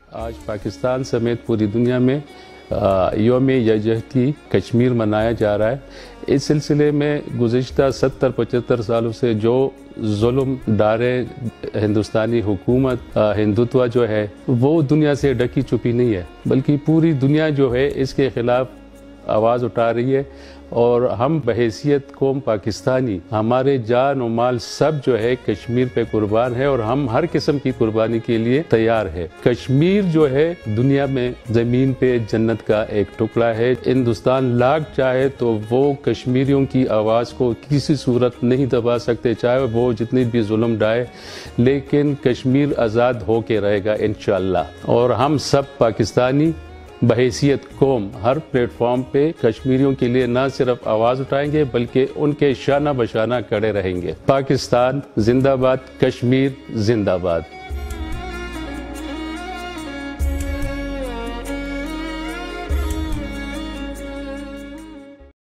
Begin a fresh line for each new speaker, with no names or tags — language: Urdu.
آج پاکستان سمیت پوری دنیا میں یوم یکجہتی کشمیر منایا جا رہا ہے۔ اس سلسلے میں گزشتہ 70-75 سالوں سے جو ظلم ڈارے ہندوستانی حکومت ہندوتوا جو ہے وہ دنیا سے ڈکی چھپی نہیں ہے، بلکہ پوری دنیا جو ہے اس کے خلاف آواز اٹھا رہی ہے، اور ہم بحیثیت قوم پاکستانی ہمارے جان و مال سب جو ہے کشمیر پہ قربان ہے، اور ہم ہر قسم کی قربانی کے لیے تیار ہے۔ کشمیر جو ہے دنیا میں زمین پہ جنت کا ایک ٹکڑا ہے۔ ہندوستان لاکھ چاہے تو وہ کشمیریوں کی آواز کو کسی صورت نہیں دبا سکتے، چاہے وہ جتنی بھی ظلم ڈائے، لیکن کشمیر آزاد ہو کے رہے گا انشاءاللہ۔ اور ہم سب پاکستانی بحیثیت قوم ہر پلیٹ فارم پہ کشمیریوں کے لیے نہ صرف آواز اٹھائیں گے بلکہ ان کے شانہ بشانہ کھڑے رہیں گے۔ پاکستان زندہ باد، کشمیر زندہ باد۔